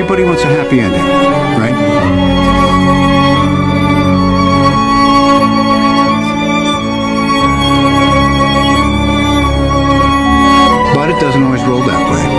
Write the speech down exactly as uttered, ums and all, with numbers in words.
Everybody wants a happy ending, right? But it doesn't always roll that way.